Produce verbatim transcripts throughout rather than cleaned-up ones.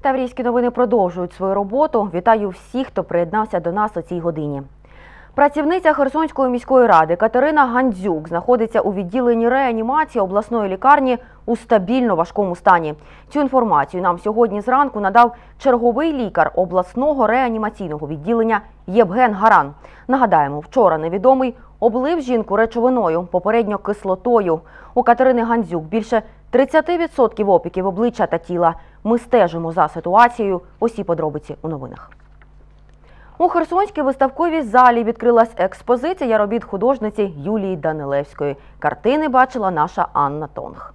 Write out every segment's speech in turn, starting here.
Таврійські новини продовжують свою роботу. Вітаю всіх, хто приєднався до нас у цій годині. Працівниця Херсонської міської ради Катерина Гандзюк знаходиться у відділенні реанімації обласної лікарні у стабільно важкому стані. Цю інформацію нам сьогодні зранку надав черговий лікар обласного реанімаційного відділення Євген Гаран. Нагадаємо, вчора невідомий облив жінку речовиною, попередньо кислотою. У Катерини Гандзюк більше тридцяти відсотків опіків обличчя та тіла. Ми стежимо за ситуацією. Усі подробиці у новинах. У Херсонській виставковій залі відкрилась експозиція робіт художниці Юлії Данилевської. Картини бачила наша Анна Тонг.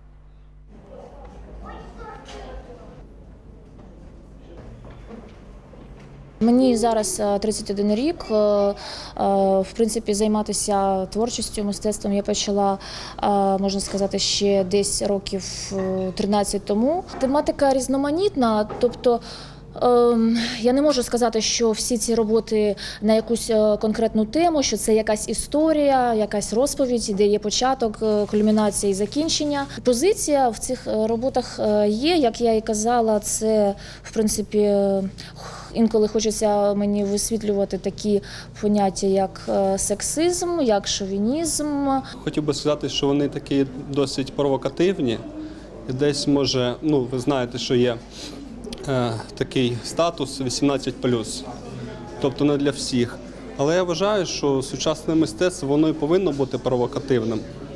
Мені зараз тридцять один рік. В принципі, займатися творчістю, мистецтвом я почала, можна сказати, ще десь років тринадцять тому. Тематика різноманітна, тобто я не можу сказати, що всі ці роботи на якусь конкретну тему, що це якась історія, якась розповідь, де є початок, кульмінація і закінчення. Позиція в цих роботах є, як я і казала, це, в принципі, інколи хочеться мені висвітлювати такі поняття, як сексизм, як шовінізм. Хотів би сказати, що вони такі досить провокативні. І десь, може, ну, ви знаєте, що є такий статус вісімнадцять плюс, тобто не для всіх. Але я вважаю, що сучасне мистецтво, воно і повинно бути провокативним.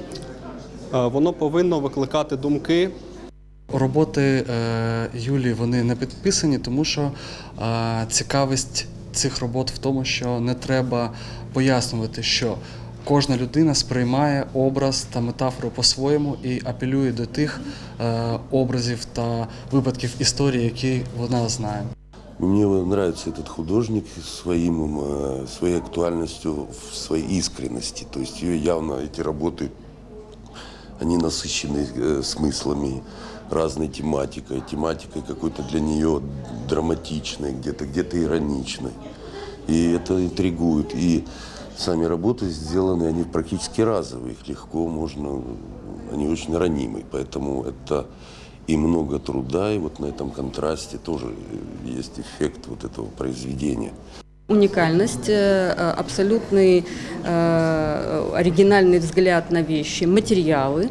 Воно повинно викликати думки. Роботи Юлії, вони не підписані, тому що цікавість цих робот в тому, що не треба пояснювати, що кожна людина сприймає образ та метафору по-своєму і апелює до тих е, образів та випадків історії, які вона знає. Мне нравится этот художник своим, своей актуальностью, своей искренности. То есть ее явно, эти работы, они насыщены смыслами, разной тематикой, тематикой какой-то для нее драматичной, где-то где-то ироничной. И это интригует. И сами работы сделаны, они практически разовые, их легко можно, они очень ранимые, поэтому это и много труда, и вот на этом контрасте тоже есть эффект вот этого произведения. Уникальность, абсолютный оригинальный взгляд на вещи, материалы,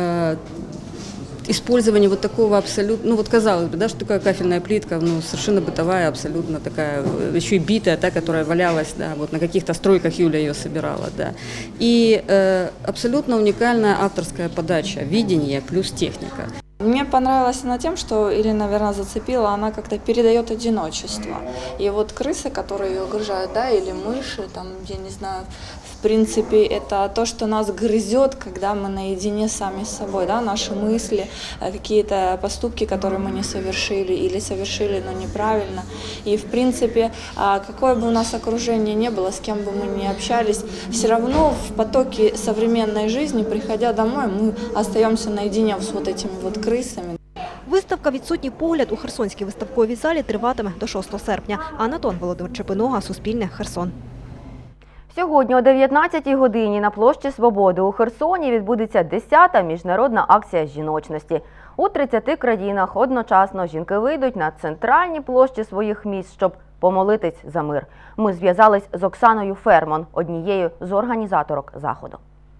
использование вот такого абсолютно, ну вот казалось бы, да, что такая кафельная плитка, ну совершенно бытовая, абсолютно такая, еще и битая, та, которая валялась, да, вот на каких-то стройках Юля ее собирала, да. И э, абсолютно уникальная авторская подача, видение плюс техника. Мне понравилась она тем, что, или, наверное, зацепила, она как-то передает одиночество. И вот крысы, которые ее окружают, да, или мыши, там, я не знаю, в принципе, это то, что нас грызет, когда мы наедине сами с собой, да, наши мысли, какие-то поступки, которые мы не совершили или совершили, но неправильно. И, в принципе, какое бы у нас окружение ни было, с кем бы мы ни общались, все равно в потоке современной жизни, приходя домой, мы остаемся наедине с вот этими вот крысами. Виставка «Відсутній погляд» у Херсонській виставковій залі триватиме до шостого серпня. Анна Тонг, Володимир Чепинога, Суспільне, Херсон. Сьогодні о дев'ятнадцятій годині на площі Свободи у Херсоні відбудеться десята міжнародна акція жіночності. У тридцяти країнах одночасно жінки вийдуть на центральні площі своїх міст, щоб помолитись за мир. Ми зв'язались з Оксаною Фермон, однією з організаторок заходу.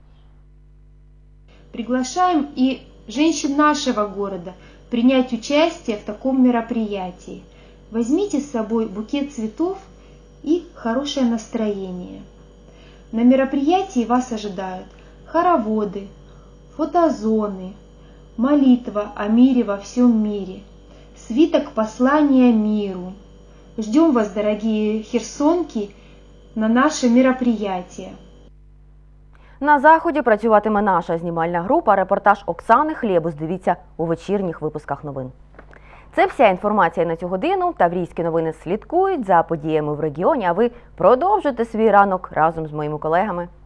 Приглашаем и женщин нашего города принять участие в таком мероприятии. Возьмите с собой букет цветов и хорошее настроение. На мероприятии вас ожидают хороводы, фотозоны, молитва о мире во всем мире, свиток послания миру. Ждем вас, дорогие херсонки, на наше мероприятие. На заході працюватиме наша знімальна група. Репортаж Оксани Хлєбус дивіться у вечірніх випусках новин. Це вся інформація на цю годину. Таврійські новини слідкують за подіями в регіоні, а ви продовжуйте свій ранок разом з моїми колегами.